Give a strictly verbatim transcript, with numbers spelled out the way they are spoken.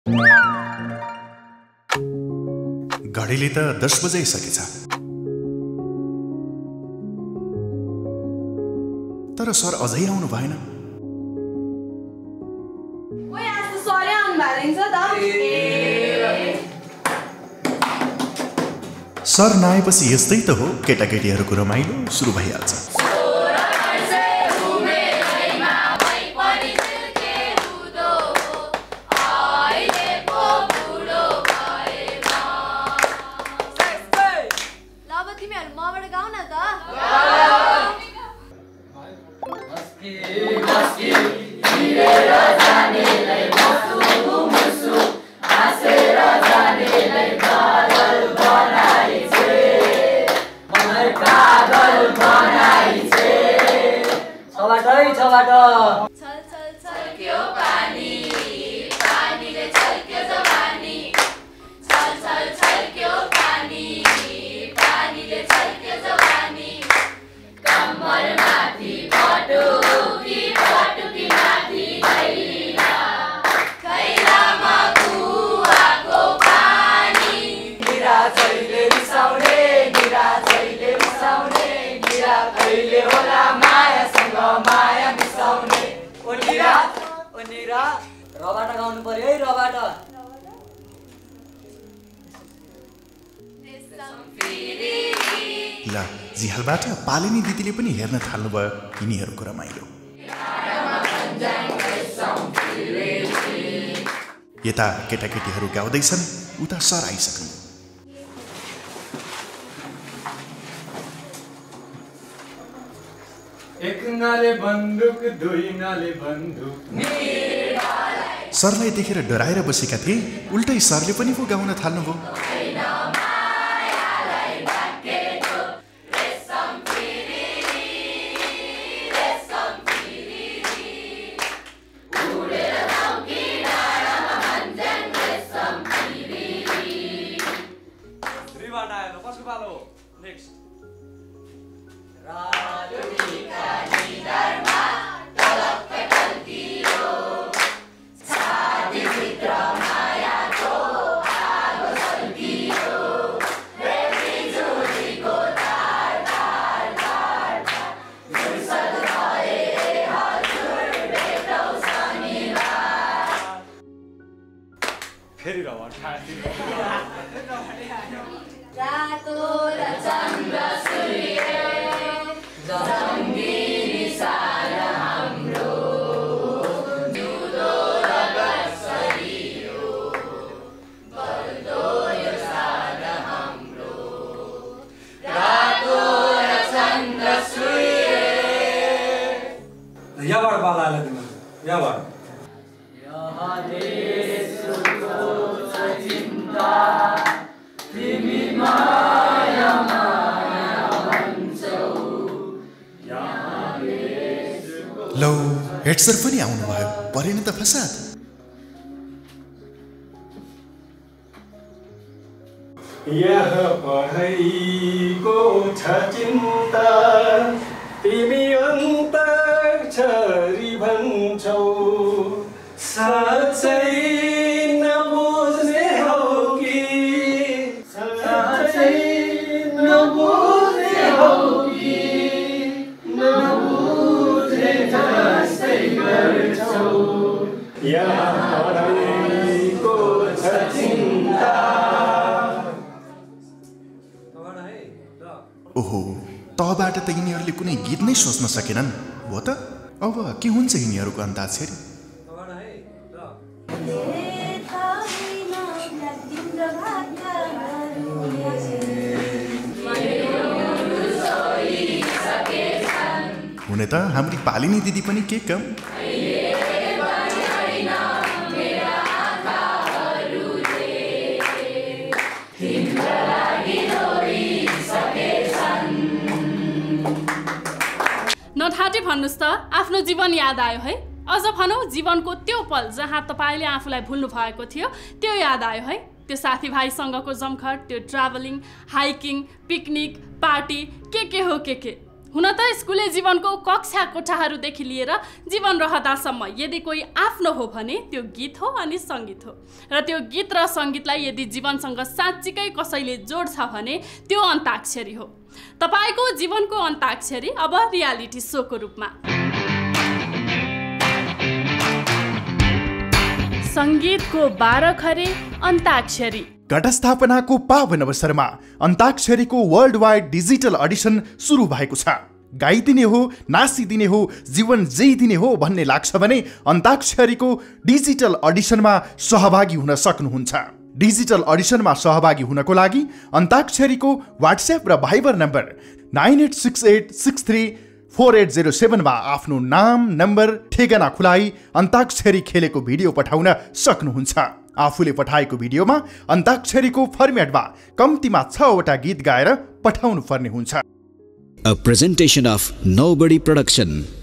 घडीले त दस बजाइसकेछ, तर सर अझै आउनु भएन। सर नआएपछि यस्तै त हो, केटाकेटीहरूको रमाइलो सुरु भइहाल्छ। रबाटा गाउनु पर्यो है, रबाटा। ल जिहालबाट पालिनी दिदीले पनि हेर्न थाल्नुभयो यिनीहरूको रमाइलो। यता केटाकेटीहरू गाउँदैछन्, उता सर आइसक्नु। एक नाले बन्दुक दुई नाले बन्दुक। सरलाई देखेर डराएर बसेका थिए, उल्टै सरले पनि पो गाउन थाल्नुभयो। फेरि रवा रातो र चन्द्र सूर्य जङ्गिरी सार हाम्रो जुदो र गसरियो बल्दो यो सार हाम्रो रातो र चन्द्र सूर्य। यहाँबाट बालालाई दिनु, यहाँबाट। लौ हेडसर पनि आउनुभयो, परेन त फसाद। यहाँ पढाइको छ चिन्ता, तिमी अन्तक्षरी भन्छौ, साँच्चै नबुझ्ने हौ कि, साँच्चै नबुझ्ने हौ कि, नबुझे जस्तै गर्छौ, यहाँ पढाइको छ चिन्ता। ओहो, तबाट त यिनीहरूले कुनै गीत नै सोच्न सकेनन्। हो त अब के हुन्छ यिनीहरूको अन्ताक्षरी? हुने त हाम्री पालिनी दिदी पनि के कम। नठाटे भन्नुस् त, आफ्नो जीवन याद आयो है? अझ भनौँ जीवनको त्यो पल जहाँ तपाईँले आफूलाई भुल्नु भएको थियो, त्यो याद आयो है? त्यो साथीभाइसँगको जमघट, त्यो ट्राभलिङ, हाइकिङ, पिकनिक, पार्टी, के के हो के के। हुन त स्कुले जीवनको कक्षा कोठाहरूदेखि लिएर जीवन रहँदासम्म यदि कोही आफ्नो हो भने त्यो गीत हो अनि सङ्गीत हो। र त्यो गीत र सङ्गीतलाई यदि जीवनसँग साँच्चीकै कसैले जोड्छ भने त्यो अन्ताक्षरी हो। तपाईँको जीवनको अन्ताक्षरी अब रियालिटी सोको रूपमा। सङ्गीतको बाह्र खरे अन्ताक्षरी। घटस्थापनाको पावन अवसरमा अन्ताक्षरीको वर्ल्ड वाइड डिजिटल अडिसन सुरु भएको छ। गाइदिने हो, नाचिदिने हो, जीवन जिइदिने हो भन्ने लाग्छ भने अन्ताक्षरीको डिजिटल अडिसनमा सहभागी हुन सक्नुहुन्छ। डिजिटल अडिसनमा सहभागी हुनको लागि अन्ताक्षरीको वाट्सएप र Viber number nine eight six eight six three four eight zero सेभेनमा आफ्नो नाम, नम्बर, ठेगाना खुलाइ अन्ताक्षरी खेलेको भिडियो पठाउन सक्नुहुन्छ। आफूले पठाएको भिडियोमा अन्ताक्षरीको फर्मेटमा कम्तीमा छवटा गीत गाएर पठाउनु पर्ने हुन्छ। A presentation of Nobody Production.